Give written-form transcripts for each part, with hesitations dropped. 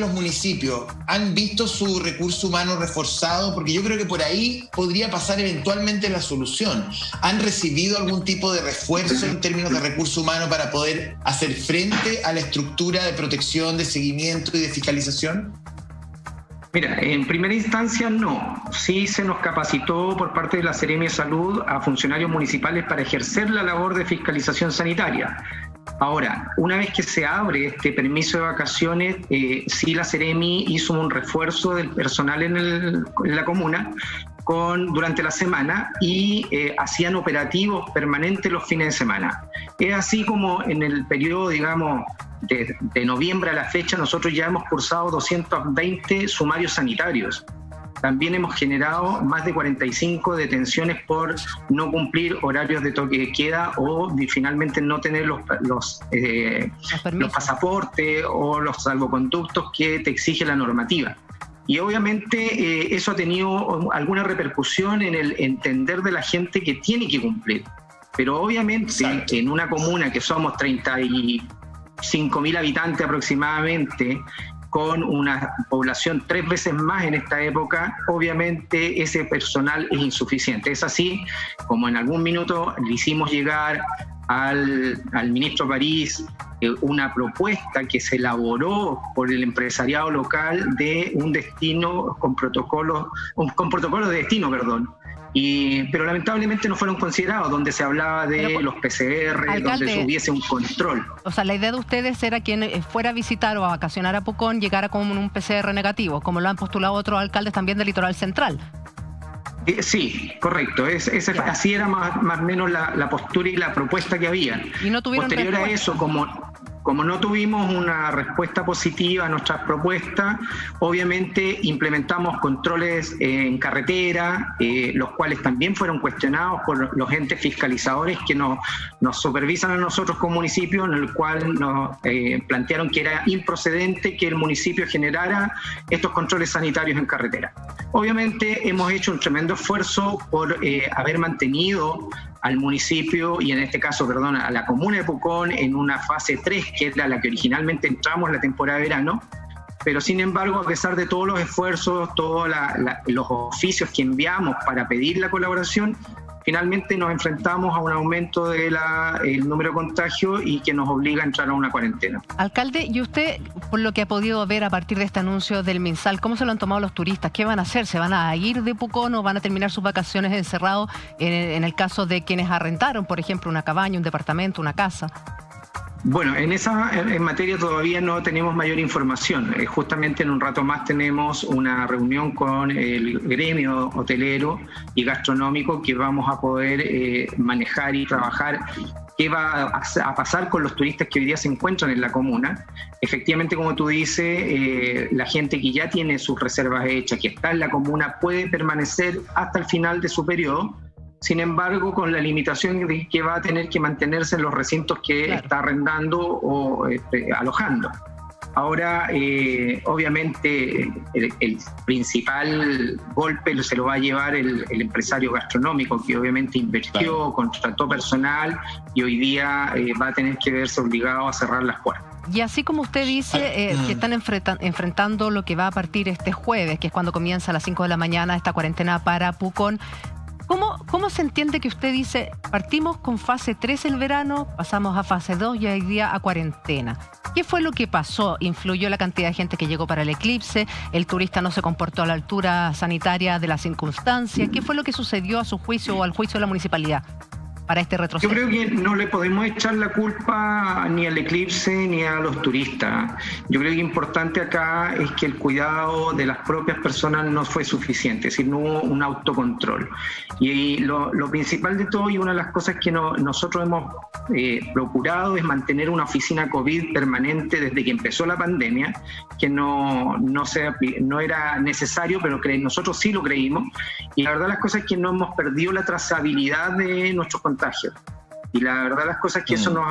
los municipios han visto su recurso humano reforzado? Porque yo creo que por ahí podría pasar eventualmente la solución. ¿Han recibido algún tipo de refuerzo en términos de recurso humano para poder hacer frente a la estructura de protección, de seguimiento y de fiscalización? Mira, en primera instancia no. Sí se nos capacitó por parte de la Seremi de Salud a funcionarios municipales para ejercer la labor de fiscalización sanitaria. Ahora, una vez que se abre este permiso de vacaciones, sí la Seremi hizo un refuerzo del personal en la comuna durante la semana y hacían operativos permanentes los fines de semana. Es así como en el periodo, digamos, de noviembre a la fecha, nosotros ya hemos cursado 220 sumarios sanitarios. También hemos generado más de 45 detenciones por no cumplir horarios de toque de queda o finalmente no tener los pasaportes o los salvoconductos que te exige la normativa. Y obviamente eso ha tenido alguna repercusión en el entender de la gente que tiene que cumplir. Pero obviamente en una comuna que somos 35.000 habitantes aproximadamente, con una población 3 veces más en esta época, obviamente ese personal es insuficiente. Es así como en algún minuto le hicimos llegar al ministro París una propuesta que se elaboró por el empresariado local de un destino con protocolos de destino, pero lamentablemente no fueron considerados, donde se hablaba de los PCR, alcalde, donde hubiese un control. O sea, la idea de ustedes era quien fuera a visitar o a vacacionar a Pucón llegara con un PCR negativo, como lo han postulado otros alcaldes también del Litoral Central. Sí, correcto. Así era más o menos la postura y la propuesta que había. Y no tuvieron posterior respuesta. A eso, como no tuvimos una respuesta positiva a nuestras propuestas, obviamente implementamos controles en carretera, los cuales también fueron cuestionados por los entes fiscalizadores que nos supervisan a nosotros como municipio, en el cual nos plantearon que era improcedente que el municipio generara estos controles sanitarios en carretera. Obviamente hemos hecho un tremendo esfuerzo por haber mantenido al municipio y en este caso, a la comuna de Pucón en una fase 3, que es la que originalmente entramos la temporada de verano, pero sin embargo, a pesar de todos los esfuerzos, todos los oficios que enviamos para pedir la colaboración, finalmente nos enfrentamos a un aumento del número de contagios y que nos obliga a entrar a una cuarentena. Alcalde, y usted, por lo que ha podido ver a partir de este anuncio del MinSal, ¿cómo se lo han tomado los turistas? ¿Qué van a hacer? ¿Se van a ir de Pucón o van a terminar sus vacaciones encerrados en el caso de quienes arrentaron, por ejemplo, una cabaña, un departamento, una casa? Bueno, en materia todavía no tenemos mayor información. Justamente en un rato más tenemos una reunión con el gremio hotelero y gastronómico que vamos a poder manejar y trabajar qué va a pasar con los turistas que hoy día se encuentran en la comuna. Efectivamente, como tú dices, la gente que ya tiene sus reservas hechas, que está en la comuna, puede permanecer hasta el final de su periodo. Sin embargo, con la limitación de que va a tener que mantenerse en los recintos que está arrendando o alojando. Ahora, obviamente, el principal golpe se lo va a llevar el empresario gastronómico, que obviamente invirtió, contrató personal y hoy día va a tener que verse obligado a cerrar las puertas. Y así como usted dice que están enfrentando lo que va a partir este jueves, que es cuando comienza a las 5 de la mañana esta cuarentena para Pucón, ¿Cómo se entiende que usted dice, partimos con fase 3 el verano, pasamos a fase 2 y hoy día a cuarentena? ¿Qué fue lo que pasó? ¿Influyó la cantidad de gente que llegó para el eclipse? ¿El turista no se comportó a la altura sanitaria de las circunstancias? ¿Qué fue lo que sucedió a su juicio o al juicio de la municipalidad para este retroceso? Yo creo que no le podemos echar la culpa ni al eclipse ni a los turistas. Yo creo que importante acá es que el cuidado de las propias personas no fue suficiente, es decir, no hubo un autocontrol. Y lo principal de todo, y una de las cosas que nosotros hemos procurado, es mantener una oficina COVID permanente desde que empezó la pandemia, que no era necesario, pero nosotros sí lo creímos. Y la verdad las cosas es que no hemos perdido la trazabilidad de nuestros contagios. Y la verdad las cosas es que eso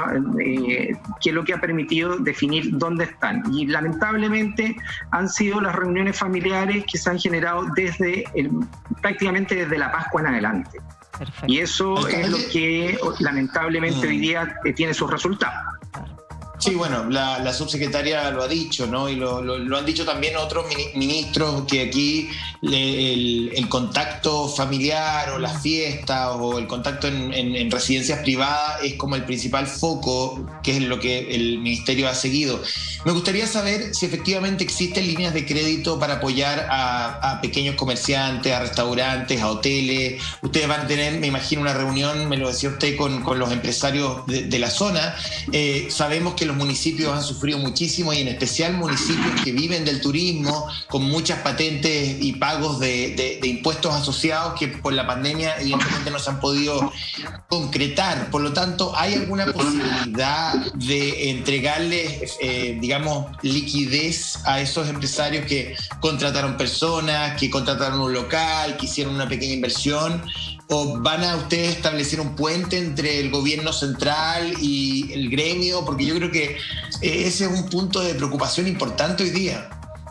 que es lo que ha permitido definir dónde están. Y lamentablemente han sido las reuniones familiares que se han generado prácticamente desde la Pascua en adelante. Perfecto. Y eso es lo que lamentablemente hoy día tiene sus resultados. Sí, bueno, la subsecretaria lo ha dicho, ¿no? Y lo han dicho también otros ministros, que aquí el contacto familiar o las fiestas o el contacto en residencias privadas es como el principal foco, que es lo que el ministerio ha seguido. Me gustaría saber si efectivamente existen líneas de crédito para apoyar a pequeños comerciantes, a restaurantes, a hoteles. Ustedes van a tener, me imagino, una reunión, me lo decía usted, con los empresarios de la zona. Sabemos que los municipios han sufrido muchísimo, y en especial municipios que viven del turismo, con muchas patentes y pagos de impuestos asociados que por la pandemia evidentemente no se han podido concretar. Por lo tanto, ¿hay alguna posibilidad de entregarles, digamos, liquidez a esos empresarios que contrataron personas, que contrataron un local, que hicieron una pequeña inversión? ¿O van a ustedes establecer un puente entre el gobierno central y el gremio? Porque yo creo que ese es un punto de preocupación importante hoy día.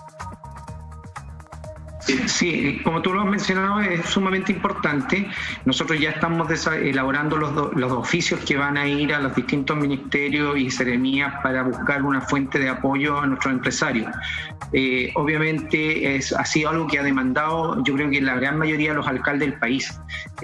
Sí, como tú lo has mencionado, es sumamente importante. Nosotros ya estamos elaborando los oficios que van a ir a los distintos ministerios y seremías para buscar una fuente de apoyo a nuestros empresarios. Obviamente ha sido algo que ha demandado, yo creo que la gran mayoría de los alcaldes del país.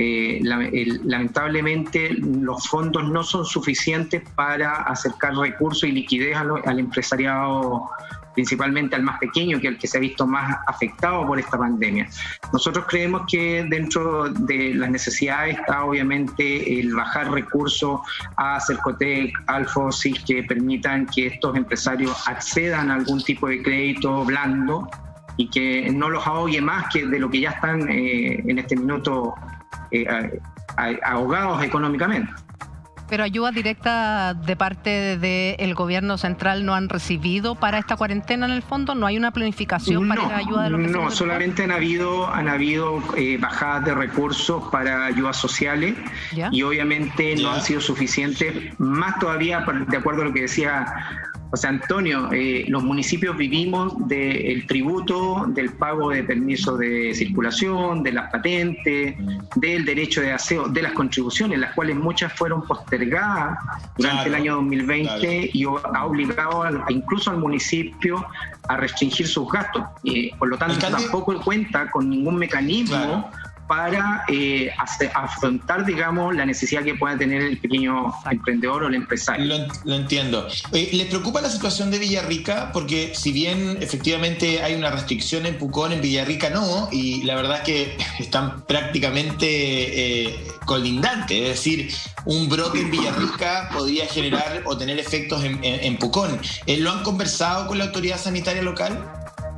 Lamentablemente los fondos no son suficientes para acercar recursos y liquidez al empresariado, principalmente al más pequeño, que es el que se ha visto más afectado por esta pandemia. Nosotros creemos que dentro de las necesidades está obviamente el bajar recursos a Cercotec, al FOSIS, que permitan que estos empresarios accedan a algún tipo de crédito blando y que no los ahogue más que de lo que ya están en este minuto ahogados económicamente. Pero ayuda directa de parte del gobierno central no han recibido para esta cuarentena, en el fondo. ¿No hay una planificación para la ayuda de los vecinos? No, solamente han habido bajadas de recursos para ayudas sociales. ¿Ya? Y obviamente no han sido suficientes. Más todavía, de acuerdo a lo que decía José Antonio, los municipios vivimos del tributo, del pago de permisos de circulación, de las patentes, del derecho de aseo, de las contribuciones, las cuales muchas fueron postergadas durante el año 2020 y ha obligado incluso al municipio a restringir sus gastos. Por lo tanto, tampoco cuenta con ningún mecanismo para afrontar, digamos, la necesidad que pueda tener el pequeño emprendedor o el empresario. Lo entiendo. ¿Les preocupa la situación de Villarrica? Porque si bien efectivamente hay una restricción en Pucón, en Villarrica no, y la verdad es que están prácticamente colindantes. Es decir, un brote en Villarrica podría generar o tener efectos en Pucón. ¿Lo han conversado con la autoridad sanitaria local?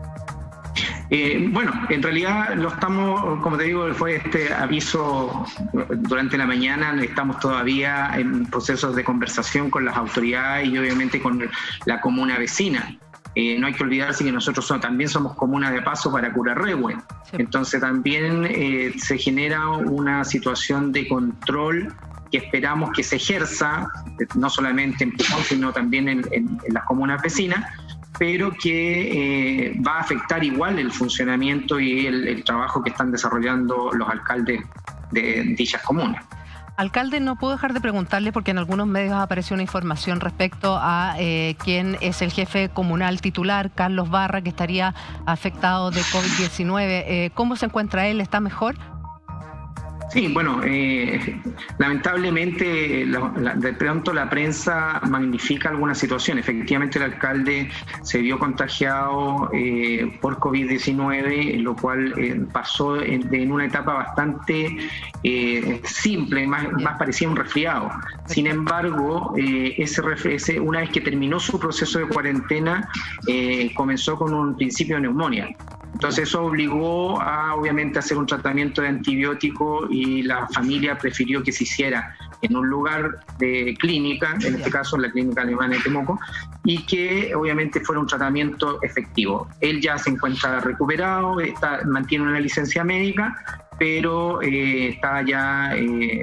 Bueno, en realidad lo estamos, como te digo, fue este aviso durante la mañana, estamos todavía en procesos de conversación con las autoridades y obviamente con la comuna vecina. No hay que olvidarse que nosotros también somos comuna de paso para Curarrehue. Sí. Entonces también se genera una situación de control que esperamos que se ejerza, no solamente en Pucón, sino también en las comunas vecinas, pero que va a afectar igual el funcionamiento y el trabajo que están desarrollando los alcaldes de dichas comunas. Alcalde, no puedo dejar de preguntarle, porque en algunos medios apareció una información respecto a quién es el jefe comunal titular, Carlos Barra, que estaría afectado de COVID-19. ¿Cómo se encuentra él? ¿Está mejor? Sí, bueno, lamentablemente de pronto la prensa magnifica alguna situación. Efectivamente el alcalde se vio contagiado por COVID-19, lo cual pasó en una etapa bastante simple, más parecía un resfriado. Sin embargo, una vez que terminó su proceso de cuarentena, comenzó con un principio de neumonía. Entonces eso obligó a, obviamente, hacer un tratamiento de antibiótico y la familia prefirió que se hiciera en un lugar de clínica, en este caso en la clínica alemana de Temuco, y que obviamente fuera un tratamiento efectivo. Él ya se encuentra recuperado, mantiene una licencia médica, pero está ya,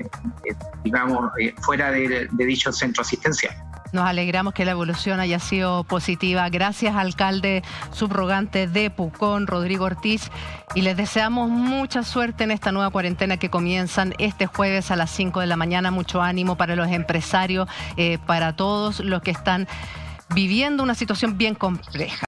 fuera de dicho centro asistencial. Nos alegramos que la evolución haya sido positiva. Gracias, alcalde subrogante de Pucón, Rodrigo Ortiz, y les deseamos mucha suerte en esta nueva cuarentena que comienzan este jueves a las 5 de la mañana. Mucho ánimo para los empresarios, para todos los que están viviendo una situación bien compleja.